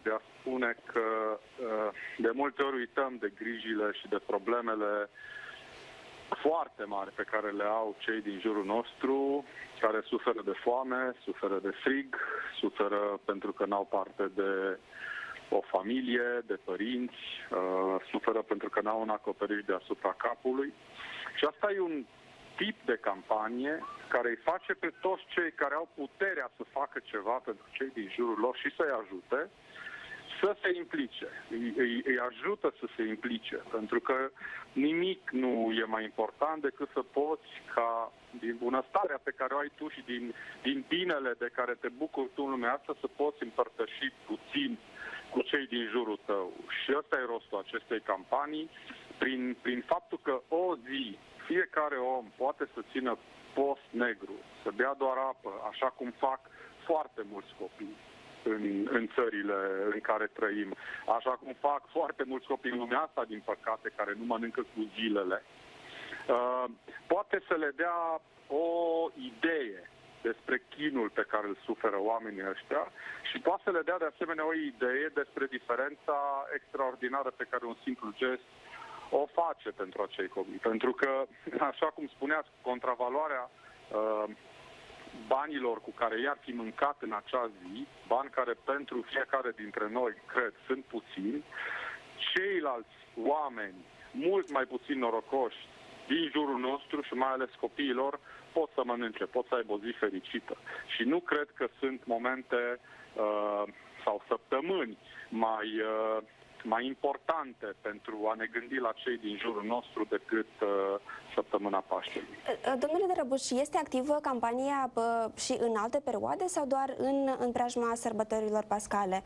spune că de multe ori uităm de grijile și de problemele foarte mari pe care le au cei din jurul nostru, care suferă de foame, suferă de frig, suferă pentru că n-au parte de o familie, de părinți, suferă pentru că n-au un acoperiș deasupra capului. Și asta e un tip de campanie care îi face pe toți cei care au puterea să facă ceva pentru cei din jurul lor și să-i ajute, să se implice. Îi, îi, îi ajută să se implice, pentru că nimic nu e mai important decât să poți ca din bunăstarea pe care o ai tu și din, din binele de care te bucuri tu în lumea asta să poți împărtăși puțin cu cei din jurul tău. Și ăsta e rostul acestei campanii, prin, prin faptul că o zi fiecare om poate să țină post negru, să bea doar apă, așa cum fac foarte mulți copii în, în țările în care trăim, așa cum fac foarte mulți copii în lumea asta, din păcate, care nu mănâncă cu zilele. Uh, poate să le dea o idee despre chinul pe care îl suferă oamenii ăștia și poate să le dea de asemenea o idee despre diferența extraordinară pe care un simplu gest o face pentru acei copii. Pentru că, așa cum spuneați, contravaloarea uh, banilor cu care i-ar fi mâncat în acea zi, bani care pentru fiecare dintre noi, cred, sunt puțini, ceilalți oameni mult mai puțin norocoși din jurul nostru și mai ales copiilor pot să mănânce, pot să aibă o zi fericită. Și nu cred că sunt momente uh, sau săptămâni mai... Uh, mai importante pentru a ne gândi la cei din jurul nostru decât uh, săptămâna Paștelui. Domnule Dărăbuș, este activă campania uh, și în alte perioade sau doar în, în preajma sărbătorilor pascale?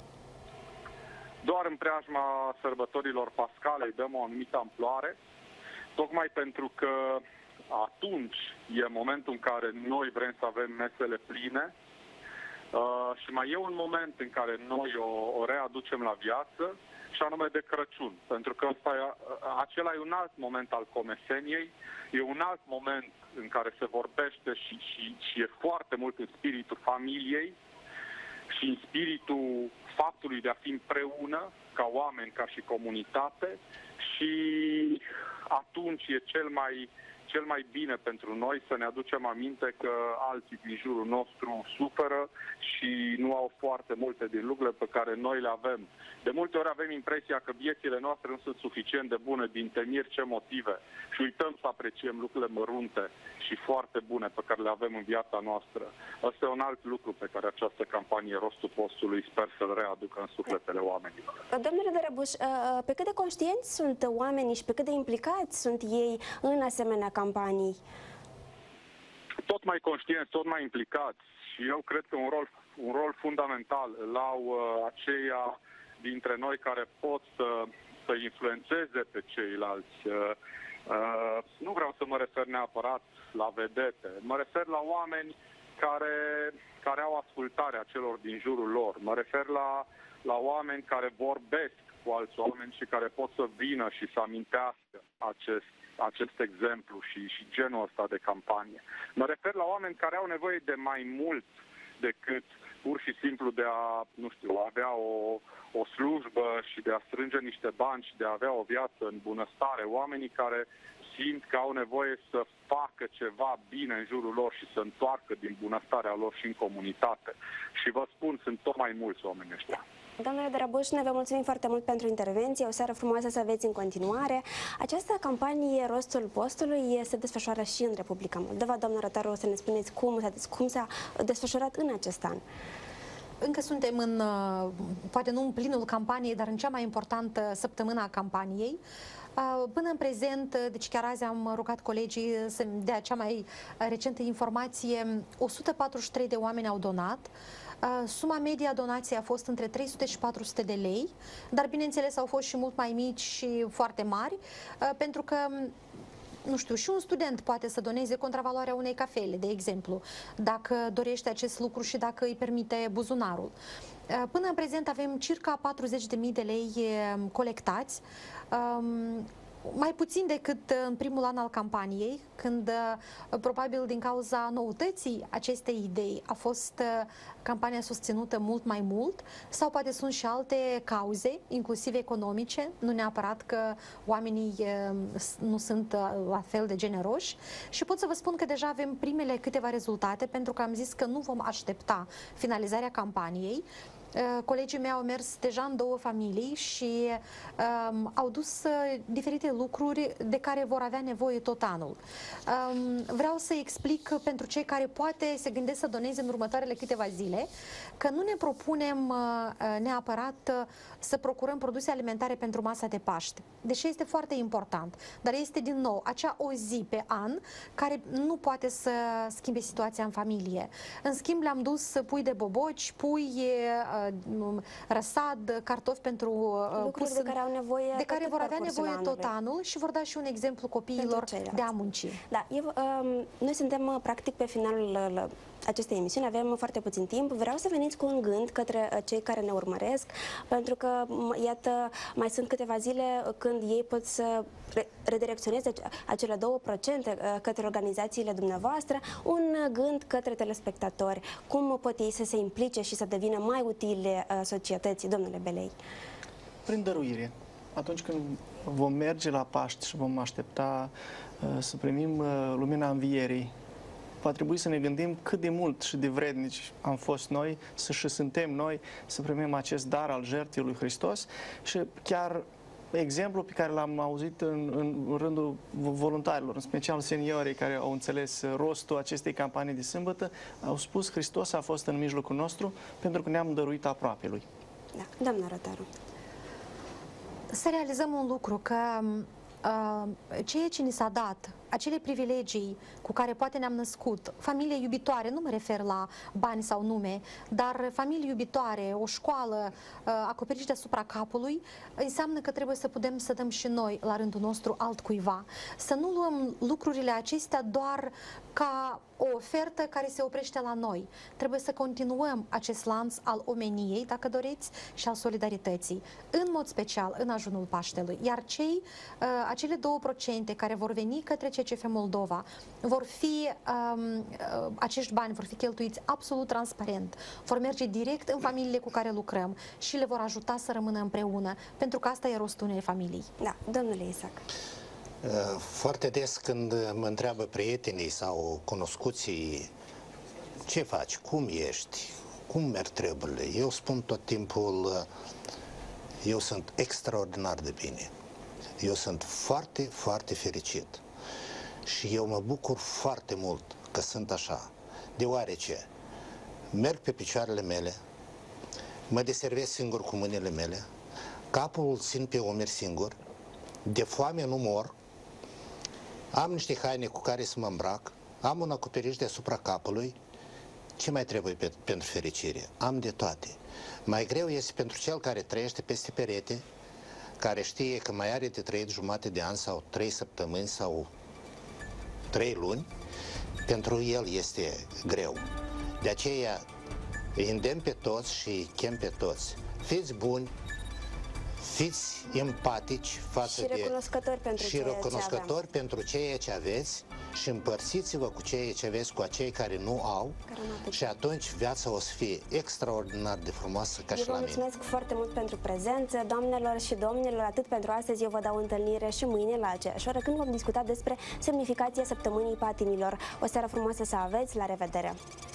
Doar în preajma sărbătorilor pascale îi dăm o anumită amploare, tocmai pentru că atunci e momentul în care noi vrem să avem mesele pline. Uh, și mai e un moment în care noi o, o readucem la viață, și anume de Crăciun. Pentru că ăsta e, acela e un alt moment al comeseniei, e un alt moment în care se vorbește și, și, și e foarte mult în spiritul familiei și în spiritul faptului de a fi împreună ca oameni, ca și comunitate, și atunci e cel mai... cel mai bine pentru noi să ne aducem aminte că alții din jurul nostru suferă și nu au foarte multe din lucrurile pe care noi le avem. De multe ori avem impresia că viețile noastre nu sunt suficient de bune din temiri ce motive și uităm să apreciem lucrurile mărunte și foarte bune pe care le avem în viața noastră. Ăsta e un alt lucru pe care această campanie Rostul Postului sper să-l readucă în sufletele oamenilor. Domnule Dărăbuș, pe cât de conștienți sunt oamenii și pe cât de implicați sunt ei în asemenea campanii? Tot mai conștienți, tot mai implicați, și eu cred că un rol, un rol fundamental îl au uh, aceia dintre noi care pot să, să influențeze pe ceilalți. Uh, uh, nu vreau să mă refer neapărat la vedete, mă refer la oameni care, care au ascultarea celor din jurul lor, mă refer la, la oameni care vorbesc cu alți oameni și care pot să vină și să amintească acest acest exemplu și, și genul ăsta de campanie. Mă refer la oameni care au nevoie de mai mult decât pur și simplu de a, nu știu, avea o, o slujbă și de a strânge niște bani și de a avea o viață în bunăstare. Oamenii care simt că au nevoie să facă ceva bine în jurul lor și să întoarcă din bunăstarea lor și în comunitate. Și vă spun, sunt tot mai mulți oameni ăștia. Domnule Dărăbuș, ne vă mulțumim foarte mult pentru intervenție. O seară frumoasă să aveți în continuare. Această campanie Rostul Postului se desfășoară și în Republica Moldova. Doamnă Rotaru, o să ne spuneți cum, cum s-a desfășurat în acest an. Încă suntem în, poate nu în plinul campaniei, dar în cea mai importantă săptămână a campaniei. Până în prezent, deci chiar azi am rugat colegii să dea cea mai recentă informație, o sută patruzeci și trei de oameni au donat. Suma medie a donației a fost între trei sute și patru sute de lei, dar bineînțeles au fost și mult mai mici și foarte mari, pentru că, nu știu, și un student poate să doneze contravaloarea unei cafele, de exemplu, dacă dorește acest lucru și dacă îi permite buzunarul. Până în prezent avem circa patruzeci de mii de lei colectați. mai puțin decât în primul an al campaniei, când probabil din cauza noutății acestei idei a fost campania susținută mult mai mult, sau poate sunt și alte cauze, inclusiv economice, nu neapărat că oamenii nu sunt la fel de generoși. Și pot să vă spun că deja avem primele câteva rezultate, pentru că am zis că nu vom aștepta finalizarea campaniei. Colegii mei au mers deja în două familii și um, au dus uh, diferite lucruri de care vor avea nevoie tot anul. Um, vreau să explic pentru cei care poate se gândesc să doneze în următoarele câteva zile că nu ne propunem uh, neapărat uh, să procurăm produse alimentare pentru masa de Paște, deși este foarte important, dar este din nou acea o zi pe an care nu poate să schimbe situația în familie. În schimb, le-am dus pui de boboci, pui uh, răsad, cartofi pentru lucruri de care au nevoie, de care vor avea nevoie tot anul și vor da și un exemplu copiilor de a munci. Da, eu, um, noi suntem practic pe finalul acestei emisiuni, avem foarte puțin timp. Vreau să veniți cu un gând către cei care ne urmăresc, pentru că, iată, mai sunt câteva zile când ei pot să redirecționeze acele două procente către organizațiile dumneavoastră. Un gând către telespectatori. Cum pot ei să se implice și să devină mai utile societății, domnule Belei? Prin dăruire. Atunci când vom merge la Paști și vom aștepta uh, să primim uh, lumina învierii, va trebui să ne gândim cât de mult și de vrednici am fost noi, să și suntem noi, să primim acest dar al jertfei lui Hristos. Și chiar exemplu pe care l-am auzit în, în rândul voluntarilor, în special seniorii care au înțeles rostul acestei campanii de sâmbătă, au spus: Hristos a fost în mijlocul nostru pentru că ne-am dăruit aproapelui. Da, doamna Rotaru. Să realizăm un lucru, că uh, ceea ce ni s-a dat, acele privilegii cu care poate ne-am născut, familie iubitoare, nu mă refer la bani sau nume, dar familie iubitoare, o școală, acoperiș deasupra capului, înseamnă că trebuie să putem să dăm și noi, la rândul nostru, altcuiva. Să nu luăm lucrurile acestea doar ca o ofertă care se oprește la noi. Trebuie să continuăm acest lanț al omeniei, dacă doriți, și al solidarității, în mod special în ajunul Paștelui. Iar cei, acele două procente care vor veni către C C F Moldova, vor fi, um, acești bani vor fi cheltuiți absolut transparent, vor merge direct în familiile cu care lucrăm și le vor ajuta să rămână împreună, pentru că asta e rostul unei familii. Da, domnule Isaac. Foarte des când mă întreabă prietenii sau cunoscuții: ce faci, cum ești, cum merg treburile, eu spun tot timpul: eu sunt extraordinar de bine, eu sunt foarte, foarte fericit. Și eu mă bucur foarte mult că sunt așa, deoarece merg pe picioarele mele, mă deservesc singur cu mâinile mele, capul îl țin pe umeri singur, de foame nu mor, am niște haine cu care să mă îmbrac, am un acoperiș deasupra capului. Ce mai trebuie pe, pentru fericire? Am de toate. Mai greu este pentru cel care trăiește peste perete, care știe că mai are de trăit jumate de an sau trei săptămâni sau trei luni, pentru el este greu. De aceea îi îndemn pe toți și chem pe toți: fiți buni, fiți empatici față și de... recunoscători pentru și ceea recunoscători ce pentru ceea ce aveți și împărțiți-vă cu ceea ce aveți cu acei care nu au, și atunci viața o să fie extraordinar de frumoasă ca eu și la mine. mine. Vă mulțumesc foarte mult pentru prezență, doamnelor și domnilor, atât pentru astăzi. Eu vă dau întâlnire și mâine la aceeași oră, când vom discuta despre semnificația Săptămânii Patimilor. O seară frumoasă să aveți, la revedere!